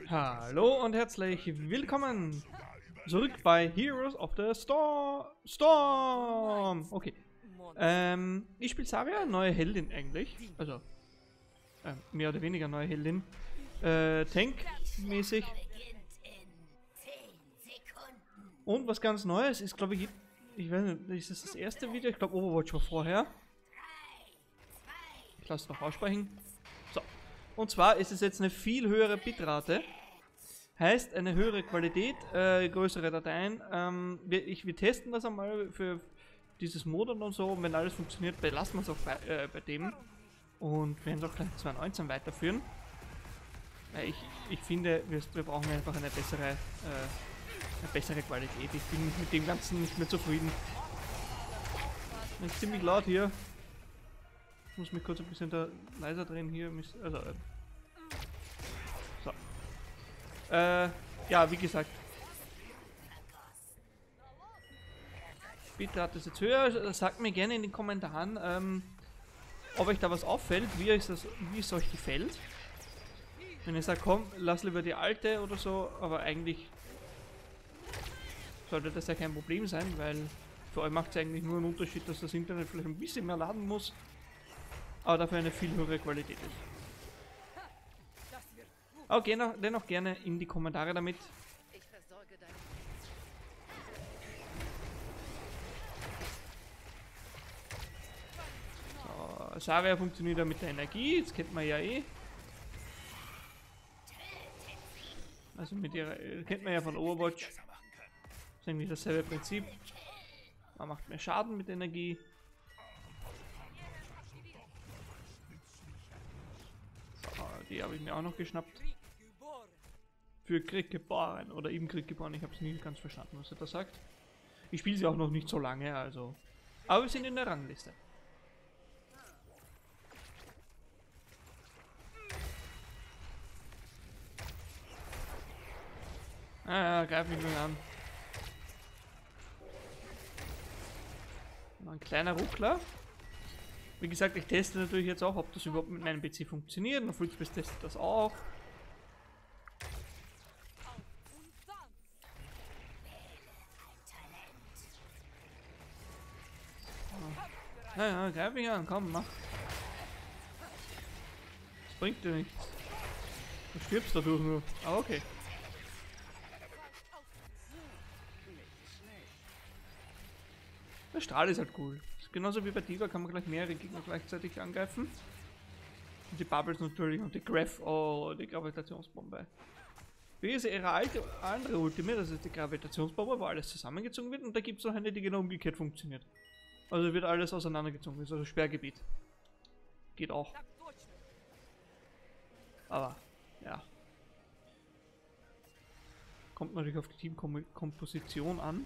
Hallo und herzlich willkommen zurück bei Heroes of the Storm. Okay. Ich spiele Zarya, neue Heldin eigentlich. Also, mehr oder weniger neue Heldin. Tank-mäßig. Und was ganz Neues ist, glaube ich weiß nicht, ist das erste Video? Ich glaube Overwatch war vorher. Ich lasse es noch aussprechen. So. Und zwar ist es jetzt eine viel höhere Bitrate. Heißt eine höhere Qualität, größere Dateien. Wir testen das einmal für dieses Modem und so. Und wenn alles funktioniert, belassen wir es auch bei dem. Und werden es auch gleich 2019 weiterführen. Ich finde, wir brauchen einfach eine bessere Qualität. Ich bin mit dem Ganzen nicht mehr zufrieden. Das ist ziemlich laut hier. Ich muss mich kurz ein bisschen da leiser drehen hier. Also, so. Ja, wie gesagt. Bitrate ist jetzt höher. Sagt mir gerne in den Kommentaren, ob euch da was auffällt, wie es euch gefällt. Wenn ihr sagt, komm, lass lieber die alte oder so, aber eigentlich sollte das ja kein Problem sein, weil für euch macht es eigentlich nur einen Unterschied, dass das Internet vielleicht ein bisschen mehr laden muss, aber dafür eine viel höhere Qualität ist. Aber dennoch gerne in die Kommentare damit. So, Zarya funktioniert ja mit der Energie, das kennt man ja eh. Also mit ihrer, kennt man ja von Overwatch. Das ist eigentlich dasselbe Prinzip. Man macht mehr Schaden mit Energie. So, die habe ich mir auch noch geschnappt. Für Krieg geboren oder eben Krieg geboren. Ich habe es nie ganz verstanden, was er da sagt. Ich spiele sie auch noch nicht so lange, also. Aber wir sind in der Rangliste. Ah, greif mich mal an. Noch ein kleiner Ruckler. Wie gesagt, ich teste natürlich jetzt auch, ob das überhaupt mit meinem PC funktioniert. Und Fullspace testet das auch. Ja, greif mich an, komm, mach. Das bringt dir nichts. Du stirbst dadurch nur. Aber okay. Der Strahl ist halt cool. Ist genauso wie bei D.Va kann man gleich mehrere Gegner gleichzeitig angreifen. Und die Bubbles natürlich und die die Gravitationsbombe. Wie ist ihre andere Ultimate, das ist die Gravitationsbombe, wo alles zusammengezogen wird, und da gibt es noch eine, die genau umgekehrt funktioniert. Also wird alles auseinandergezogen, ist also Sperrgebiet. Geht auch. Aber, ja. Kommt natürlich auf die Teamkomposition an.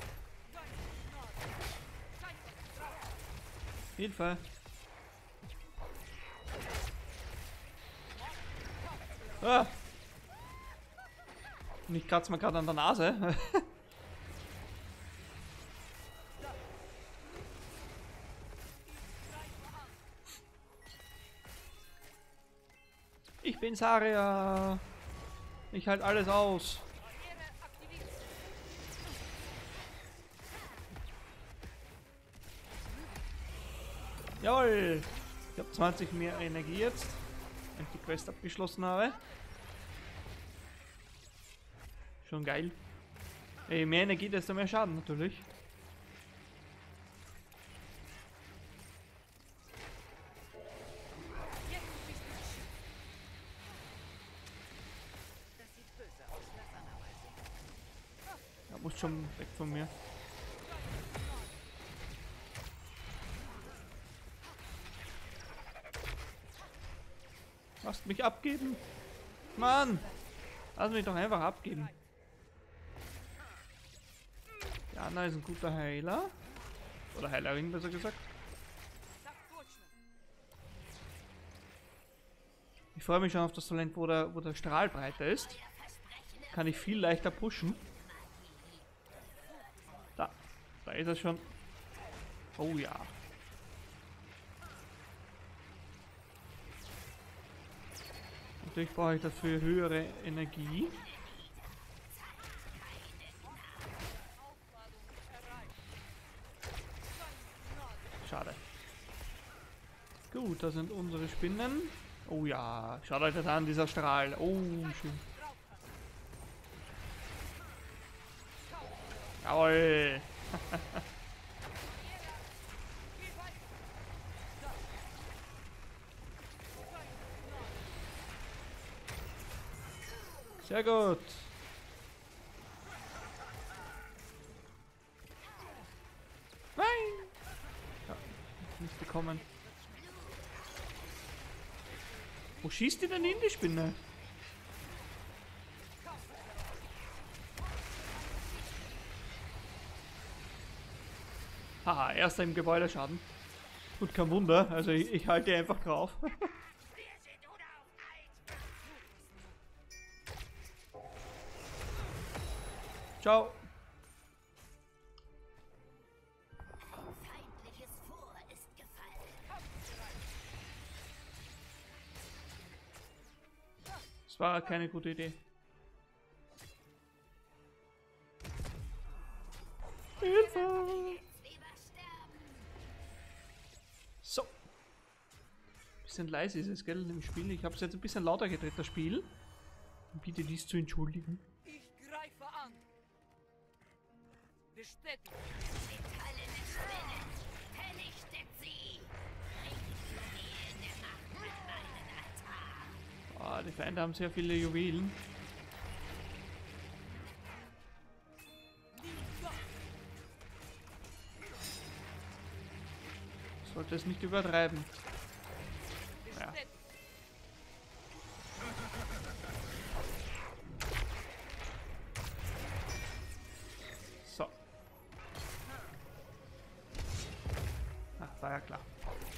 Hilfe! Ah! Und ich kratze mir gerade an der Nase. Ich bin Zarya. Ich halte alles aus. Jawohl! Ich habe 20 mehr Energie jetzt, wenn ich die Quest abgeschlossen habe. Schon geil. Je mehr Energie, desto mehr Schaden natürlich. Er muss schon weg von mir. Lasst mich abgeben. Mann! Lass mich doch einfach abgeben. Jana ist ein guter Heiler. Oder Heilerin, besser gesagt. Ich freue mich schon auf das Talent, wo der Strahl breiter ist. Kann ich viel leichter pushen. Da ist er schon. Oh ja. Natürlich brauche ich dafür höhere Energie. Schade. Gut, da sind unsere Spinnen. Oh ja, schaut euch das an, dieser Strahl. Oh, schön. Jawohl. Sehr gut. Nein. Ja, nicht bekommen. Wo schießt die denn hin, die Spinne? Haha, erster im Gebäudeschaden. Gut, kein Wunder. Also ich halte einfach drauf. Ciao. Das war keine gute Idee. Hilfe! So. Bisschen leise ist es, gell, im Spiel. Ich habe es jetzt ein bisschen lauter gedreht, das Spiel. Bitte dies zu entschuldigen. Ich greife an. Bestätigt. Metallene Spinne. Vernichtet sie. Bringt Juwelen der Macht mit meinen Altar. Ah, die Feinde haben sehr viele Juwelen. Sollte es nicht übertreiben. Ja. So. Ach, war ja klar.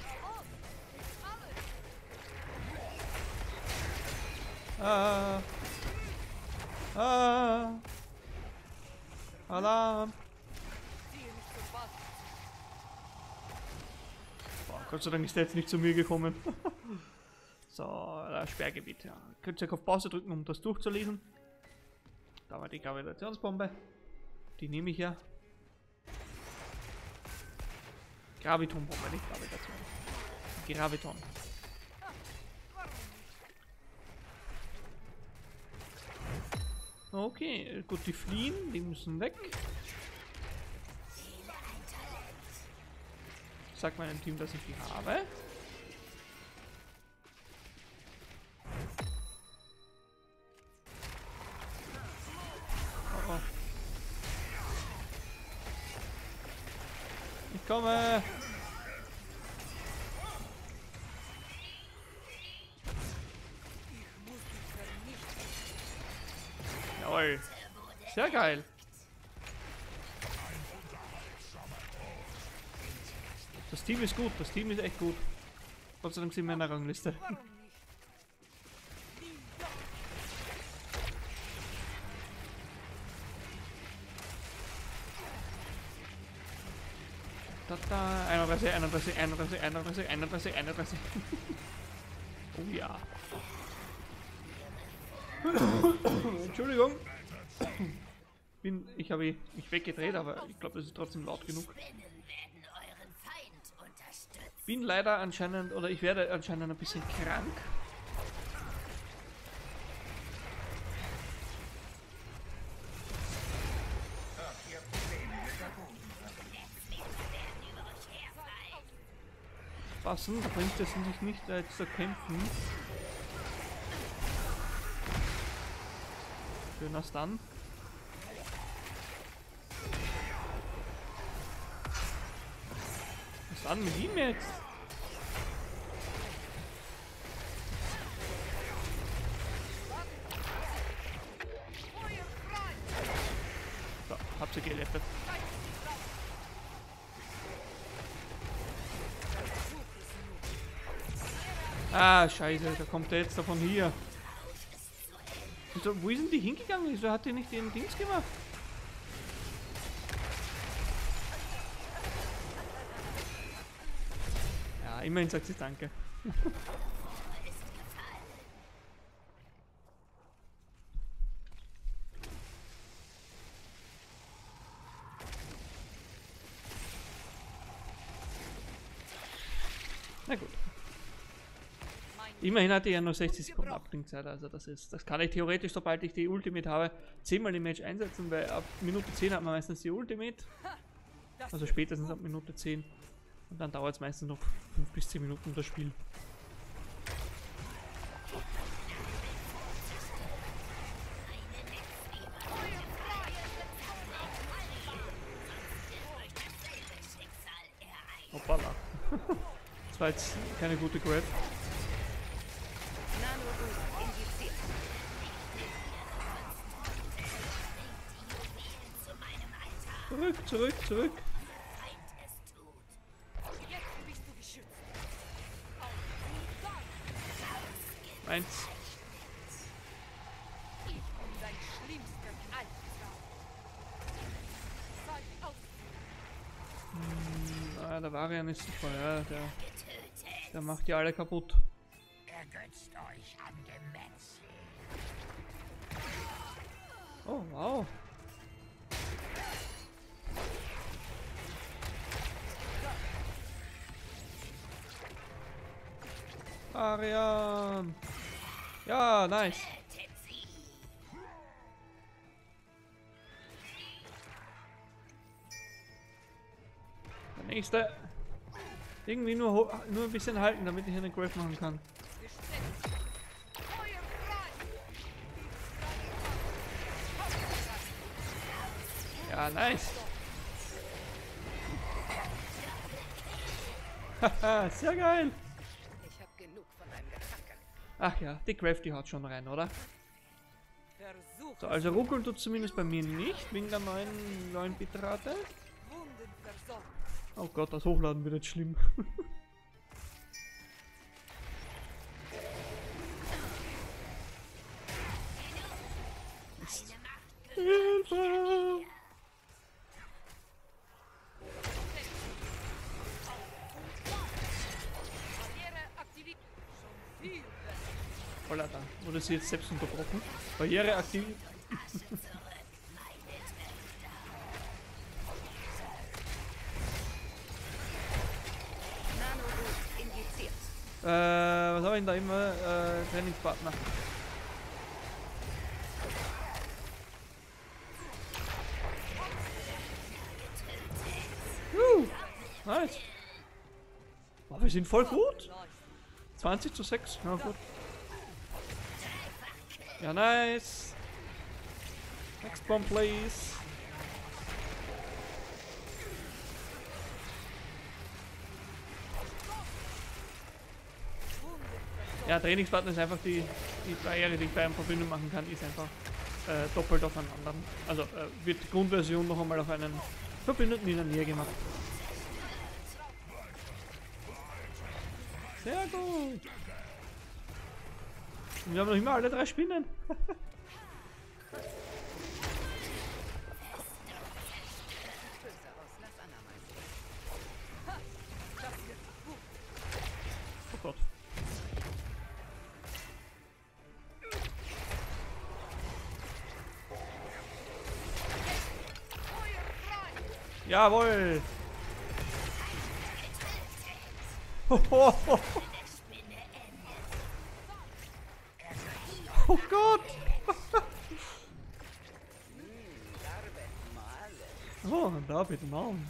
Ah. Ah. Alarm. Boah, Gott sei Dank ist der jetzt nicht zu mir gekommen. So, das Sperrgebiet. Ja. Könnt ihr auf Pause drücken, um das durchzulesen. Da war die Gravitationsbombe. Die nehme ich ja. Gravitonbombe, nicht Gravitation. Graviton. Okay, gut, die fliehen, die müssen weg. Sag meinem Team, dass ich die habe. Oh, oh. Ich komme. Jawohl. Sehr geil. Das Team ist gut, das Team ist echt gut. Gott sei Dank sind wir in der Rangliste. Warum nicht? Da, 31, 31, 31, 31, 31, 31. Oh ja. Entschuldigung. Ich habe mich weggedreht, aber ich glaube, es ist trotzdem laut genug. Ich bin leider anscheinend, oder ich werde anscheinend ein bisschen krank. Passen, da bringt es sich nicht jetzt zu kämpfen. Schöner Stun. Was an mit ihm jetzt? So, hab sie gerettet. Ah, scheiße, da kommt der jetzt davon hier. Und so, wo ist denn die hingegangen? Wieso hat die nicht den Dings gemacht? Ja, immerhin sagt sie Danke. Na gut. Immerhin hatte ich ja nur 60 Sekunden Abklingzeit, also das kann ich theoretisch, sobald ich die Ultimate habe, 10-mal im Match einsetzen, weil ab Minute 10 hat man meistens die Ultimate. Also spätestens ab Minute 10. Und dann dauert es meistens noch 5 bis 10 Minuten das Spiel. Hoppala. Das war jetzt keine gute Grab. Zurück, zurück, zurück. Eins. Der Varian ist super, ja, der macht die alle kaputt. Ergötzt euch an Gemetzel. Oh, wow. Varian. Ja, nice. Der nächste. Irgendwie nur ein bisschen halten, damit ich eine Grave machen kann. Ja, nice. Haha, sehr geil. Ich hab genug von deinem Getanke. Ach ja, die Grave, die haut schon rein, oder? So, also ruckeln tut zumindest bei mir nicht, wegen der neuen Bitrate. Oh Gott, das Hochladen wird jetzt schlimm. Hilfe! Holla, dann wurde sie jetzt selbst unterbrochen. Barriere aktiv. Was habe ich denn da immer? Trainingspartner. Nice. Oh, wir sind voll gut. 20:6. Ja, gut. Ja, nice. Next bomb, please. Ja, Trainingspartner ist einfach die Barriere, die ich bei einem Verbündeten machen kann, ist einfach doppelt auf einen anderen. Also wird die Grundversion noch einmal auf einen Verbündeten in der Nähe gemacht. Sehr gut. Und wir haben noch immer alle 3 Spinnen. Oh Gott. Jawohl. Oh Gott! Oh, David Malm.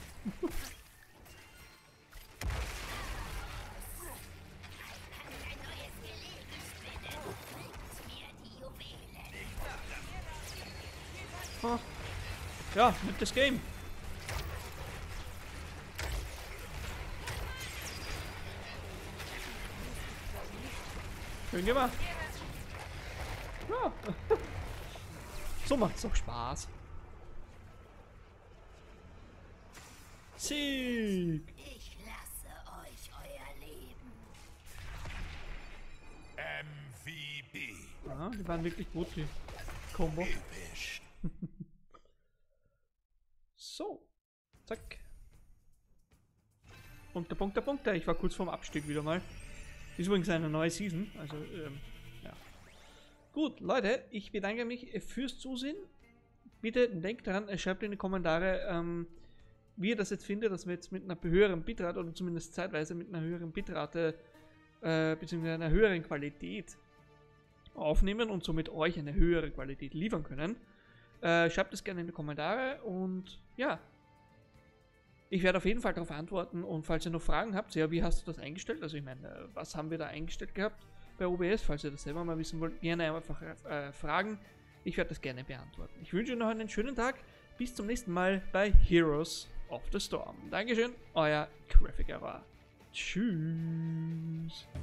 Oh. Ja, mit das Game. Schön gemacht. Ja. So macht's doch Spaß. Sieg! Ich lasse euch euer Leben. MVP. Aha, die waren wirklich gut, die Combo. Episch. So. Zack. Punkte, Punkte, Punkte. Ich war kurz vorm Abstieg wieder mal. Ist übrigens eine neue Season. Also, ja. Gut, Leute, ich bedanke mich fürs Zusehen. Bitte denkt daran, schreibt in die Kommentare, wie ihr das jetzt findet, dass wir jetzt mit einer höheren Bitrate oder zumindest zeitweise mit einer höheren Bitrate beziehungsweise einer höheren Qualität aufnehmen und somit euch eine höhere Qualität liefern können. Schreibt es gerne in die Kommentare und ja, ich werde auf jeden Fall darauf antworten und falls ihr noch Fragen habt, ja, wie hast du das eingestellt? Also ich meine, was haben wir da eingestellt gehabt bei OBS? Falls ihr das selber mal wissen wollt, gerne einfach fragen. Ich werde das gerne beantworten. Ich wünsche euch noch einen schönen Tag. Bis zum nächsten Mal bei Heroes of the Storm. Dankeschön, euer Graphic Error. Tschüss.